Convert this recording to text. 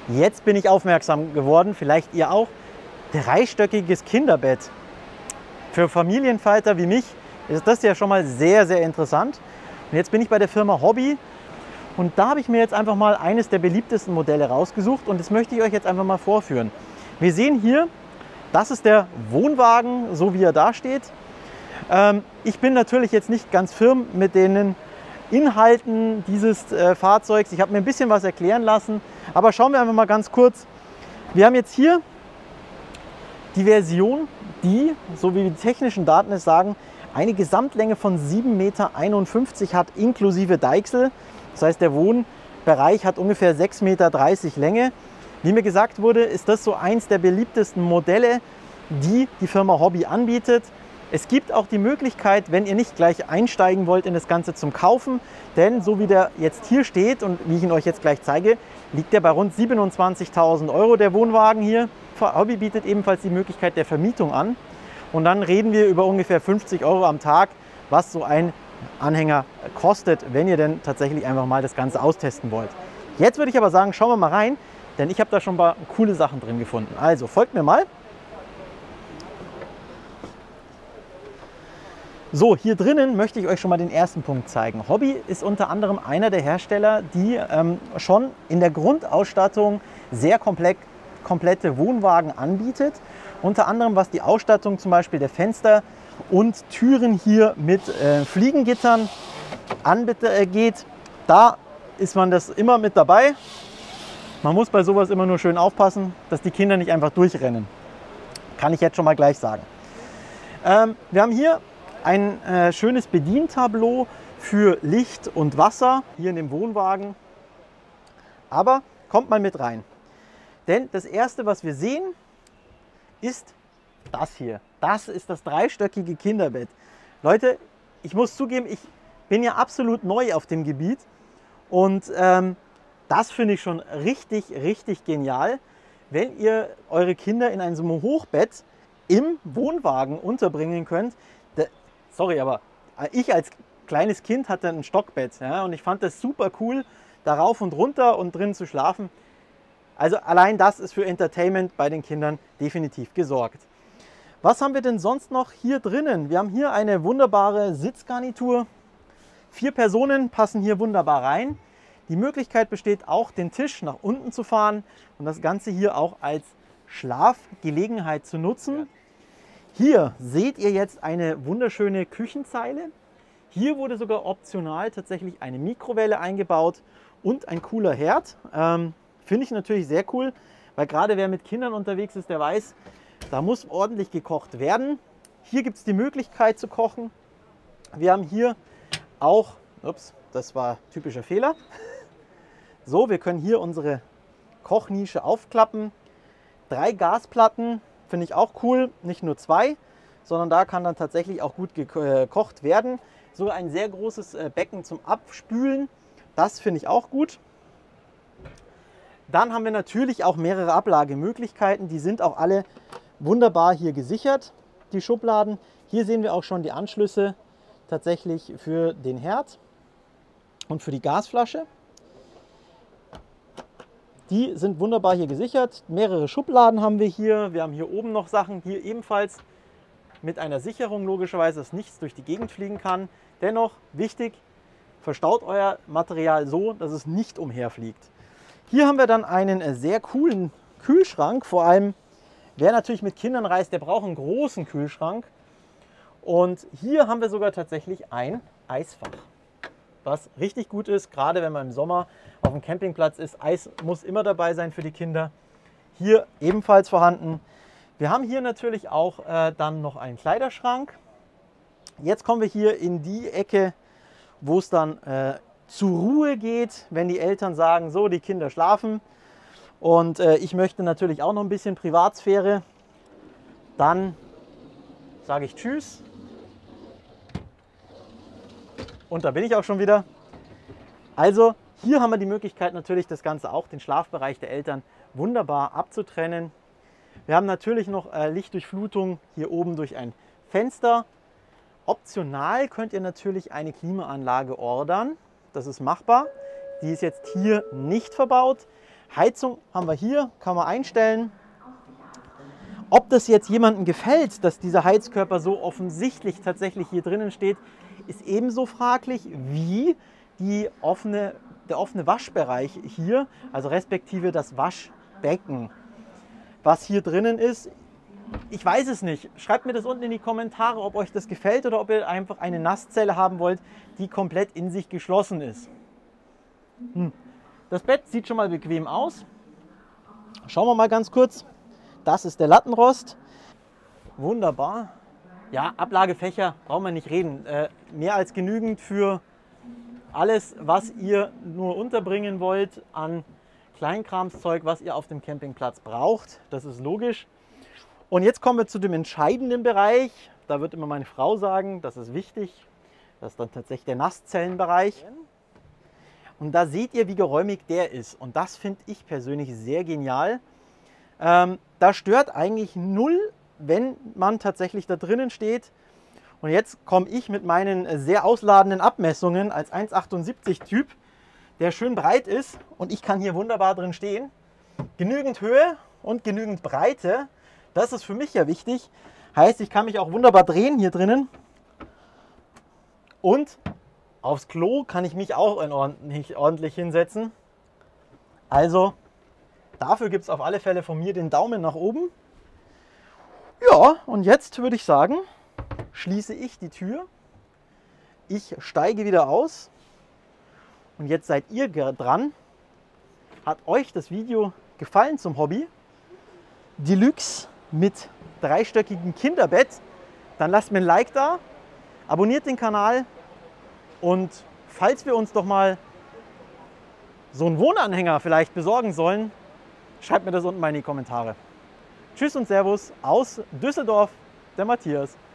Jetzt bin ich aufmerksam geworden, vielleicht ihr auch, dreistöckiges Kinderbett. Für Familienvater wie mich ist das ja schon mal sehr, sehr interessant. Und jetzt bin ich bei der Firma Hobby und da habe ich mir jetzt einfach mal eines der beliebtesten Modelle rausgesucht und das möchte ich euch jetzt einfach mal vorführen. Wir sehen hier, das ist der Wohnwagen, so wie er da steht. Ich bin natürlich jetzt nicht ganz firm mit den Inhalten dieses Fahrzeugs. Ich habe mir ein bisschen was erklären lassen, aber schauen wir einfach mal ganz kurz. Wir haben jetzt hier die Version, die, so wie die technischen Daten es sagen, eine Gesamtlänge von 7,51 Meter hat, inklusive Deichsel. Das heißt, der Wohnbereich hat ungefähr 6,30 Meter Länge. Wie mir gesagt wurde, ist das so eins der beliebtesten Modelle, die die Firma Hobby anbietet. Es gibt auch die Möglichkeit, wenn ihr nicht gleich einsteigen wollt in das Ganze zum Kaufen, denn so wie der jetzt hier steht und wie ich ihn euch jetzt gleich zeige, liegt der bei rund 27.000 Euro, der Wohnwagen hier. Hobby bietet ebenfalls die Möglichkeit der Vermietung an und dann reden wir über ungefähr 50 Euro am Tag, was so ein Anhänger kostet, wenn ihr denn tatsächlich einfach mal das Ganze austesten wollt. Jetzt würde ich aber sagen, schauen wir mal rein, denn ich habe da schon ein paar coole Sachen drin gefunden. Also folgt mir mal. So, hier drinnen möchte ich euch schon mal den ersten Punkt zeigen. Hobby ist unter anderem einer der Hersteller, die schon in der Grundausstattung sehr komplette Wohnwagen anbietet. Unter anderem was die Ausstattung zum Beispiel der Fenster und Türen hier mit Fliegengittern angeht. Da ist man das immer mit dabei. Man muss bei sowas immer nur schön aufpassen, dass die Kinder nicht einfach durchrennen. Kann ich jetzt schon mal gleich sagen. Wir haben hier ein schönes Bedientableau für Licht und Wasser hier in dem Wohnwagen. Aber kommt mal mit rein. Denn das erste, was wir sehen, ist das hier. Das ist das dreistöckige Kinderbett. Leute, ich muss zugeben, ich bin ja absolut neu auf dem Gebiet und das finde ich schon richtig, richtig genial, wenn ihr eure Kinder in einem Hochbett im Wohnwagen unterbringen könnt. Sorry, aber ich als kleines Kind hatte ein Stockbett, ja, und ich fand das super cool, da rauf und runter und drin zu schlafen. Also allein das ist für Entertainment bei den Kindern definitiv gesorgt. Was haben wir denn sonst noch hier drinnen? Wir haben hier eine wunderbare Sitzgarnitur. 4 Personen passen hier wunderbar rein. Die Möglichkeit besteht auch, den Tisch nach unten zu fahren und das Ganze hier auch als Schlafgelegenheit zu nutzen. Hier seht ihr jetzt eine wunderschöne Küchenzeile. Hier wurde sogar optional tatsächlich eine Mikrowelle eingebaut und ein cooler Herd. Finde ich natürlich sehr cool, weil gerade wer mit Kindern unterwegs ist, der weiß, da muss ordentlich gekocht werden. Hier gibt es die Möglichkeit zu kochen. Wir haben hier auch, ups, das war typischer Fehler. So, wir können hier unsere Kochnische aufklappen. 3 Gasplatten. Finde ich auch cool, nicht nur 2, sondern da kann dann tatsächlich auch gut gekocht werden. Sogar ein sehr großes Becken zum Abspülen, das finde ich auch gut. Dann haben wir natürlich auch mehrere Ablagemöglichkeiten, die sind auch alle wunderbar hier gesichert, die Schubladen. Hier sehen wir auch schon die Anschlüsse tatsächlich für den Herd und für die Gasflasche. Die sind wunderbar hier gesichert. Mehrere Schubladen haben wir hier. Wir haben hier oben noch Sachen, hier ebenfalls mit einer Sicherung logischerweise, dass nichts durch die Gegend fliegen kann. Dennoch wichtig, verstaut euer Material so, dass es nicht umherfliegt. Hier haben wir dann einen sehr coolen Kühlschrank. Vor allem, wer natürlich mit Kindern reist, der braucht einen großen Kühlschrank. Und hier haben wir sogar tatsächlich ein Eisfach, was richtig gut ist, gerade wenn man im Sommer auf dem Campingplatz ist. Eis muss immer dabei sein für die Kinder. Hier ebenfalls vorhanden. Wir haben hier natürlich auch dann noch einen Kleiderschrank. Jetzt kommen wir hier in die Ecke, wo es dann zur Ruhe geht, wenn die Eltern sagen, so, die Kinder schlafen. Und ich möchte natürlich auch noch ein bisschen Privatsphäre. Dann sage ich Tschüss. Und da bin ich auch schon wieder. Also hier haben wir die Möglichkeit natürlich das Ganze auch, den Schlafbereich der Eltern wunderbar abzutrennen. Wir haben natürlich noch Lichtdurchflutung hier oben durch ein Fenster. Optional könnt ihr natürlich eine Klimaanlage ordern. Das ist machbar. Die ist jetzt hier nicht verbaut. Heizung haben wir hier, kann man einstellen. Ob das jetzt jemandem gefällt, dass dieser Heizkörper so offensichtlich tatsächlich hier drinnen steht, ist ebenso fraglich wie der offene Waschbereich hier, also respektive das Waschbecken. Was hier drinnen ist, ich weiß es nicht. Schreibt mir das unten in die Kommentare, ob euch das gefällt oder ob ihr einfach eine Nasszelle haben wollt, die komplett in sich geschlossen ist. Das Bett sieht schon mal bequem aus. Schauen wir mal ganz kurz. Das ist der Lattenrost. Wunderbar. Ja, Ablagefächer brauchen wir nicht reden. Mehr als genügend für alles, was ihr nur unterbringen wollt an Kleinkramszeug, was ihr auf dem Campingplatz braucht. Das ist logisch. Und jetzt kommen wir zu dem entscheidenden Bereich. Da wird immer meine Frau sagen, das ist wichtig. Das ist dann tatsächlich der Nasszellenbereich. Und da seht ihr, wie geräumig der ist. Und das finde ich persönlich sehr genial. Da stört eigentlich null, wenn man tatsächlich da drinnen steht. Und jetzt komme ich mit meinen sehr ausladenden Abmessungen als 1,78 Typ, der schön breit ist. Und ich kann hier wunderbar drin stehen. Genügend Höhe und genügend Breite. Das ist für mich ja wichtig. Heißt, ich kann mich auch wunderbar drehen hier drinnen. Und aufs Klo kann ich mich auch ordentlich hinsetzen. Also dafür gibt es auf alle Fälle von mir den Daumen nach oben. Ja, und jetzt würde ich sagen, schließe ich die Tür. Ich steige wieder aus. Und jetzt seid ihr dran. Hat euch das Video gefallen zum Hobby Deluxe mit dreistöckigem Kinderbett? Dann lasst mir ein Like da, abonniert den Kanal und falls wir uns doch mal so einen Wohnanhänger vielleicht besorgen sollen, schreibt mir das unten mal in die Kommentare. Tschüss und Servus aus Düsseldorf, der Matthias.